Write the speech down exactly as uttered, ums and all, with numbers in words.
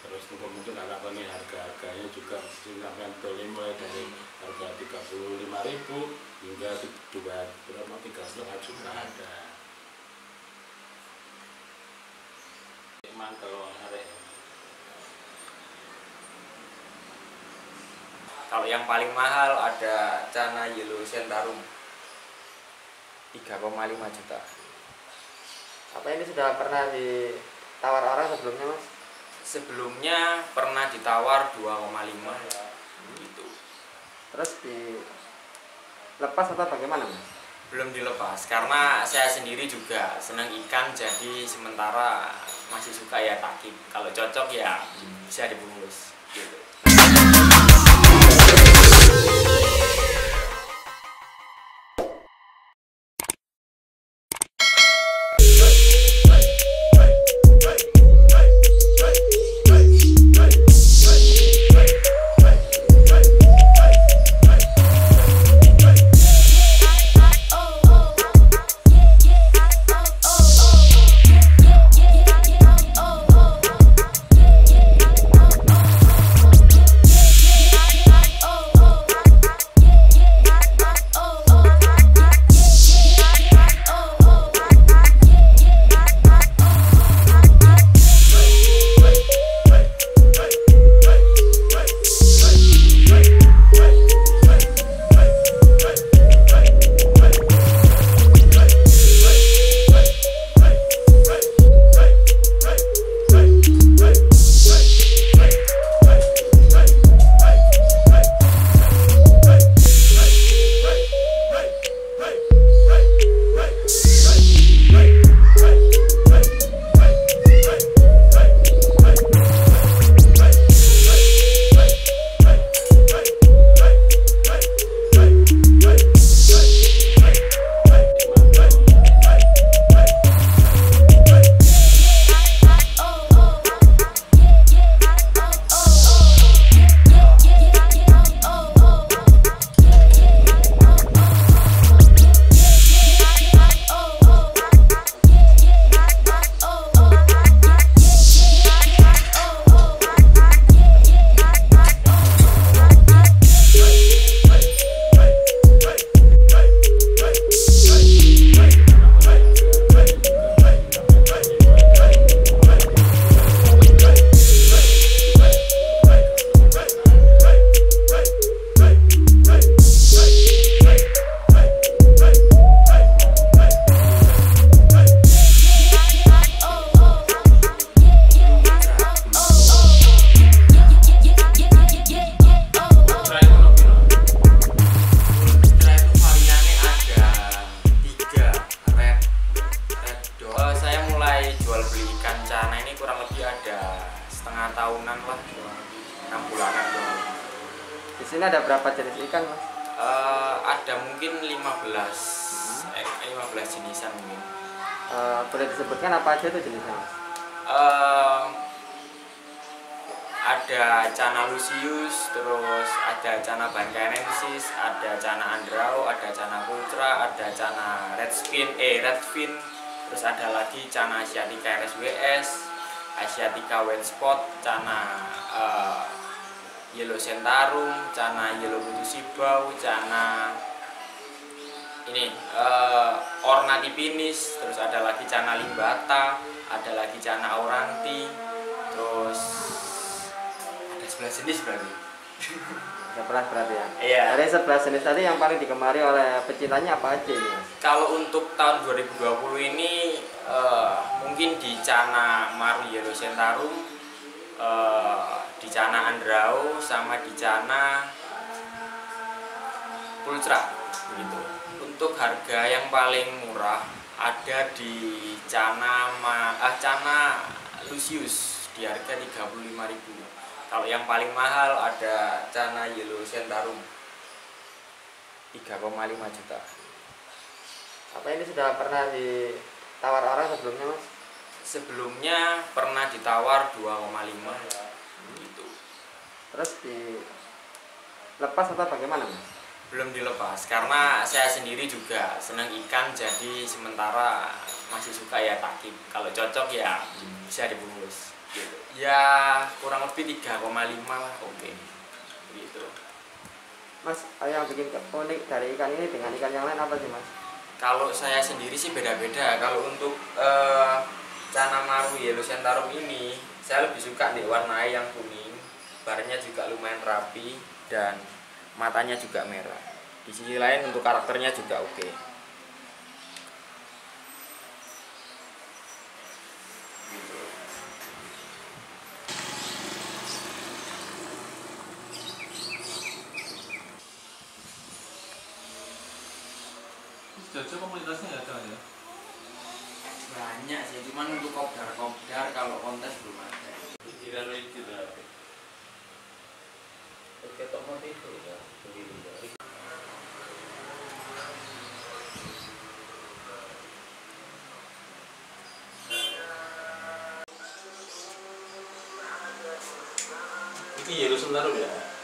Terus mungkin anak ini harga-harganya juga sampai beli mulai dari harga tiga puluh lima ribu hingga dua berapa tiga setengah juta ada. Emang kalau hari Kalau yang paling mahal ada Cana Yellow Centarum tiga koma lima juta. Apa ini sudah pernah ditawar orang sebelumnya, Mas? Sebelumnya pernah ditawar dua koma lima gitu. Terus dilepas atau bagaimana, Mas? Belum dilepas karena saya sendiri juga senang ikan, jadi sementara masih suka ya takip. Kalau cocok ya bisa dibungkus gitu. Setengah tahunan lah, enam bulanan doang. Di sini ada berapa jenis ikan, Mas? Uh, ada mungkin lima belas, eh, lima belas jenisan mungkin. Uh, boleh disebutkan apa aja tuh jenisnya, Mas? Uh, ada Cana Lucius, terus ada Cana Bancarensis, ada Cana Andrao, ada Cana Ultra, ada Cana Redfin, eh Redfin, terus ada lagi Cana Asiatica R S W S, Asiatica White Spot, Cana uh, Yellow Centarum, Cana Yellow Putusibau, Cana ini uh, Ornathipinis, terus ada lagi Cana Limbata, ada lagi Cana Auranti, terus ada sebelas jenis berarti. sebelas berarti ya? Iya. Dari sebelas jenis tadi yang paling digemari oleh pecintanya apa aja ini, Mas? Kalau untuk tahun dua ribu dua puluh ini uh, mungkin di Cana Maru Yellow Centarum, uh, di Cana Andrao, sama di Cana Ultra gitu. Untuk harga yang paling murah ada di Cana Ma, ah, Cana Lucius di harga tiga puluh lima ribu. Kalau yang paling mahal ada Cana Yellow Centarum tiga koma lima juta. Apa ini sudah pernah ditawar orang sebelumnya, Mas? Sebelumnya pernah ditawar dua koma lima gitu. Terus dilepas atau bagaimana, Mas? Belum dilepas karena saya sendiri juga senang ikan, jadi sementara masih suka ya takip. Kalau cocok ya bisa dibungkus. Gitu. Ya kurang lebih tiga koma lima lah, oke. Gitu. Mas, yang bikin unik dari ikan ini dengan ikan yang lain apa sih Mas? Kalau saya sendiri sih beda-beda. Kalau untuk eh, Cana Maru Yellow Centarum ini, saya lebih suka nih warnanya yang kuning, barnya juga lumayan rapi dan matanya juga merah. Di sisi lain untuk karakternya juga oke. Jogja komunitasnya nggak ada ya? Banyak sih, cuman untuk kopdar-kopdar kalau kontes belum ada. Pikiran itu lah. Oke, tokoh itu ya, sendiri. Ini Yellow Centarum ya?